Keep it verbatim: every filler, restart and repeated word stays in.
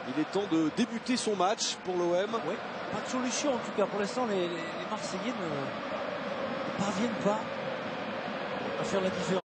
Il est temps de débuter son match pour l'O M. Oui, pas de solution en tout cas. Pour l'instant, les, les Marseillais ne, ne parviennent pas à faire la différence.